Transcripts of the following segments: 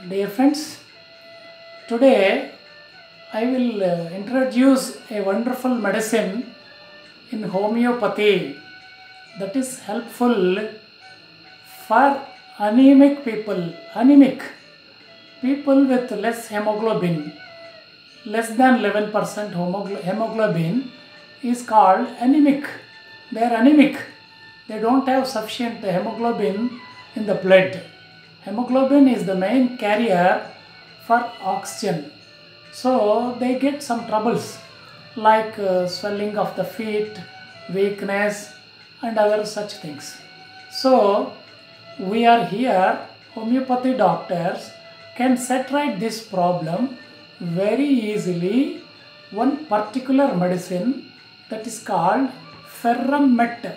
Dear friends, today I will introduce a wonderful medicine in homeopathy that is helpful for anemic people. People with less hemoglobin, less than 11% hemoglobin is called anemic. They are anemic. They don't have sufficient hemoglobin in the blood. Hemoglobin is the main carrier for oxygen. So they get some troubles like swelling of the feet, weakness and other such things. So we are here, homeopathy doctors can set right this problem very easily. One particular medicine that is called FERRUM.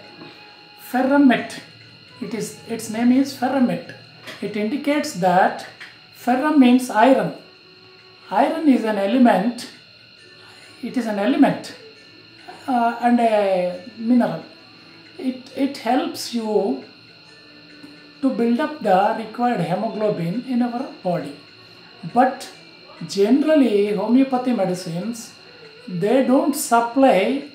Its name is FERRUM. It indicates that ferrum means iron. Iron is an element. It is an element and a mineral. It helps you to build up the required hemoglobin in our body. But generally homeopathy medicines, they don't supply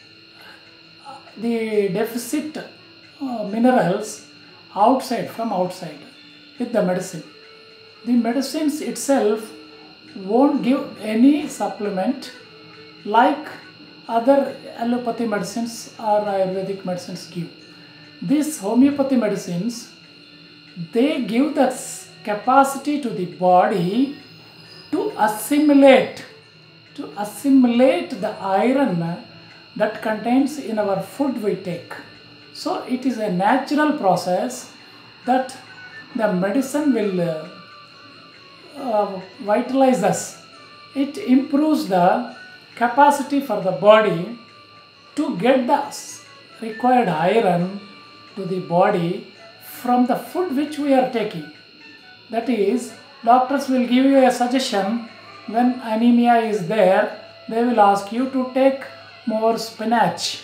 the deficit minerals from outside with the medicine. The medicines itself won't give any supplement like other allopathy medicines or Ayurvedic medicines give. These homeopathy medicines, they give the capacity to the body to assimilate the iron that contains in our food we take. So it is a natural process that the medicine will vitalize us. It improves the capacity for the body to get the required iron to the body from the food which we are taking. That is, doctors will give you a suggestion when anemia is there. They will ask you to take more spinach,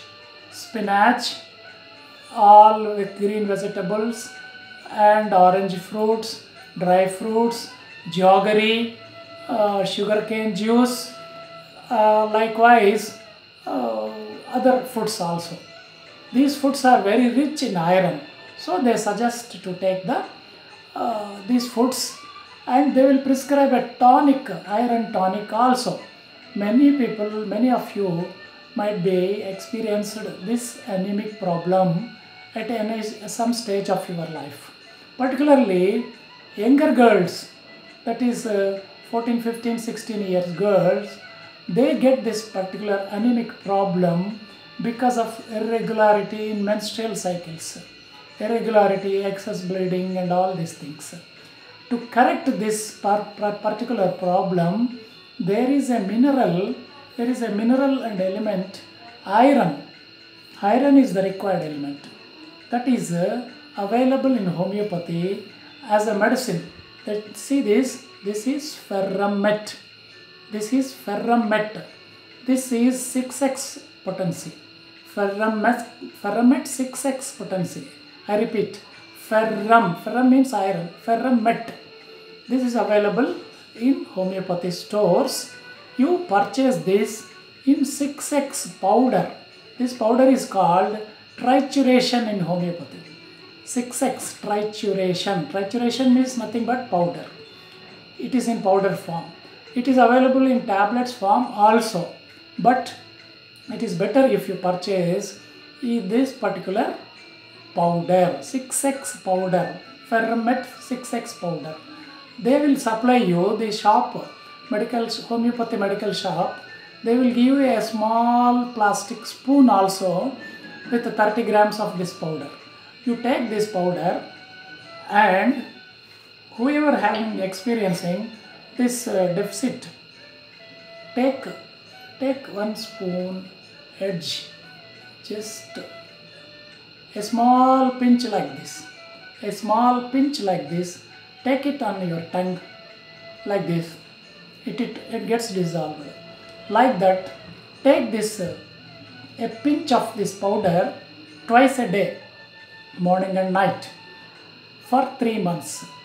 all with green vegetables and orange fruits, dry fruits, jaggery, sugarcane juice, likewise other foods also. These foods are very rich in iron, so they suggest to take these foods, and they will prescribe a tonic, iron tonic also. Many of you might be experienced this anemic problem at some stage of your life. Particularly younger girls, that is 14, 15, 16 years girls, they get this particular anemic problem because of irregularity in menstrual cycles, irregularity, excess bleeding and all these things. To correct this particular problem, there is a mineral and element, iron. Iron is the required element. That is available in homeopathy as a medicine. See this is FERRUM. This is FERRUM. This is 6x potency. FERRUM 6x potency. I repeat, FERRUM means iron. FERRUM. This is available in homeopathy stores. You purchase this in 6x powder. This powder is called trituration in homeopathy. 6x trituration. Trituration means nothing but powder. It is in powder form. It is available in tablets form also. But it is better if you purchase this particular powder, 6x powder, FERRUM 6x powder. They will supply you the shop, homeopathy medical shop. They will give you a small plastic spoon also with 30 grams of this powder. You take this powder, and whoever experiencing this deficit, take 1 spoon edge, just a small pinch like this. Take it on your tongue like this. It gets dissolved. Like that, take this a pinch of this powder twice a day, morning and night, for 3 months.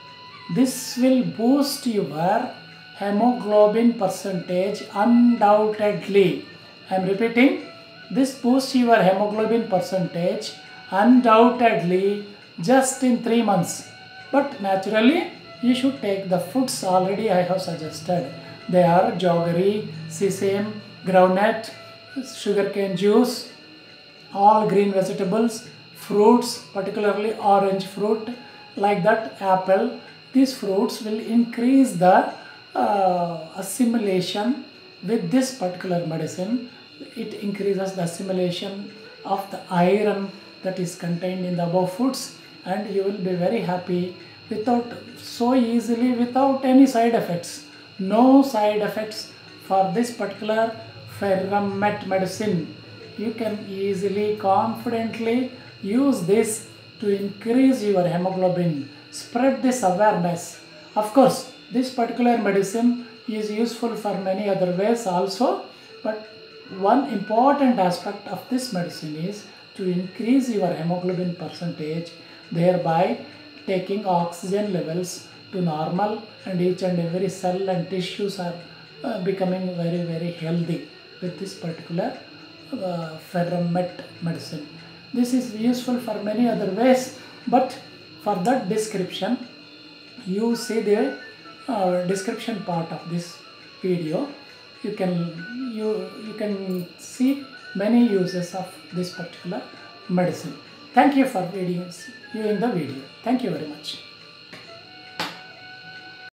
This will boost your hemoglobin percentage undoubtedly. I am repeating, this boosts your hemoglobin percentage undoubtedly just in 3 months. But naturally, you should take the foods already I have suggested. They are jaggery, sesame, groundnut, sugarcane juice, all green vegetables, fruits, particularly orange fruit, like that apple. These fruits will increase the assimilation with this particular medicine. It increases the assimilation of the iron that is contained in the above foods, and you will be very happy so easily without any side effects. No side effects for this particular FERRUM medicine. You can easily, confidently use this to increase your hemoglobin. Spread this awareness. Of course, this particular medicine is useful for many other ways also, but one important aspect of this medicine is to increase your hemoglobin percentage, thereby taking oxygen levels to normal, and each and every cell and tissues are becoming very, very healthy with this particular FERRUM medicine. This is useful for many other ways, but for that description, you see the description part of this video. You can see many uses of this particular medicine. Thank you for viewing the video. Thank you very much.